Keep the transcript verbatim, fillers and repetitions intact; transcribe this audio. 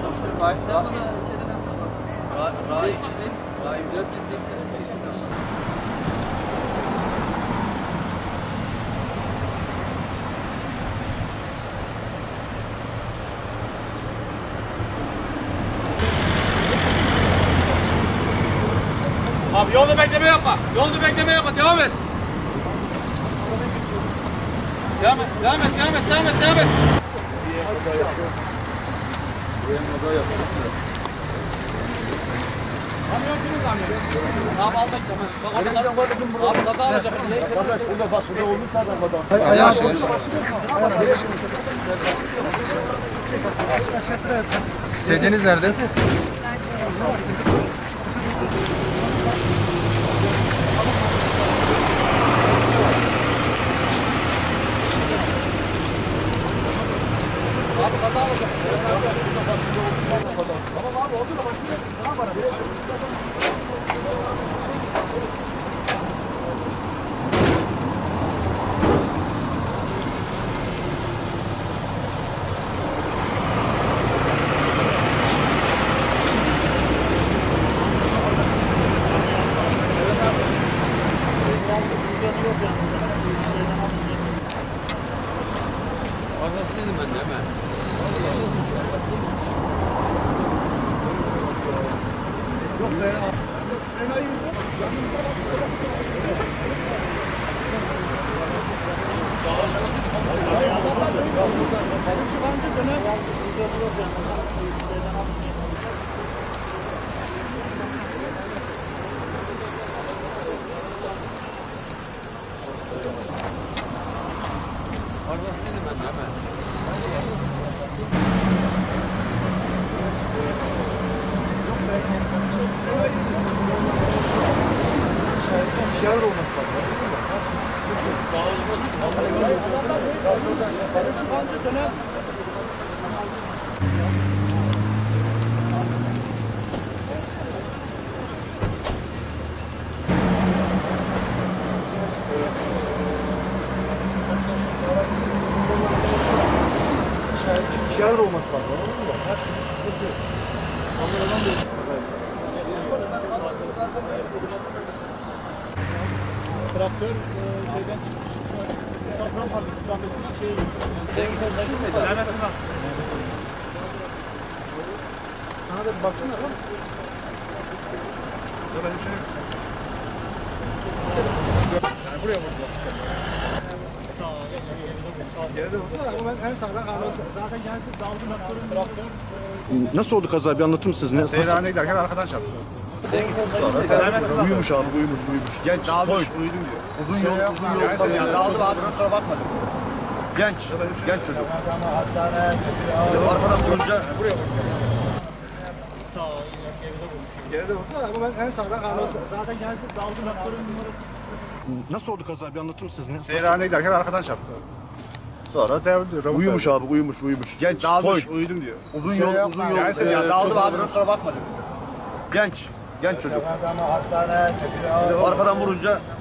Rahim sen bana şeyden yapma. Rahim. Rahim dört yüz seksen beş. Abi yolda bekleme yapma. Yolda bekleme yapma. Devam et. Devam et. Devam et. Devam et. Devam et. Devam et. Abi al bekle. Bak orada. Abi kaza alacak. Kardeş burada bak burada olmuş zaten kadar. Yavaş yavaş. Sedyeniz nerede? Abi kaza alacak. Tamam abi oldu da başlıyor. Tamam bana. Arkasını dedim ben de hemen. Yok be. Enayi. Şu bancı dönem. Arkasını dedim ben de hemen. Şehir olması lazım. Şu bancı dönem. Şehir olması lazım. Anladın mı? Her sıkıntı. Kameradan da traktör şeyden çıkmış. Safran fabrikası rahmetli şeye gitti. Sevgi sen takip mıydı? Evet, nasıl? Sana da bir baksana lan. Böyle bir şey yok. Yani buraya vurdular. Geride vurdular ama ben en sağdan kaldım. Zaten geldi daldı traktörün. Nasıl oldu kaza? Bir anlatır mısınız? Ne? Seyran'a giderken arkadan çarptı. Sevgi sen takip mıydı? Evet, Uyumuş abi, uyumuş, uyumuş. Genç, dağılmış, uyudum diyor. uzun yol, uzun yol. Yani yani dağıldım abi, ben sonra bakmadım. Genç, genç çocuk. Hastaneye Arkadan vurunca buraya vurdular. Geride vurdular ama ben en sağdan kaldım. Zaten geldi daldı traktörün numarası. nasıl oldu kaza? Bir anlatır mısınız? Ne? Seyran'a giderken arkadan çarptı. Sonra devrildi. Uyumuş abi, uyumuş, uyumuş. Genç, Dağılmış, toy. uyudum diyor. Uzun yol, uzun yol. Yani sen ya dağıldım abi, ben sonra bakmadım. Genç, genç çocuk. Hastaneye Arkadan vurunca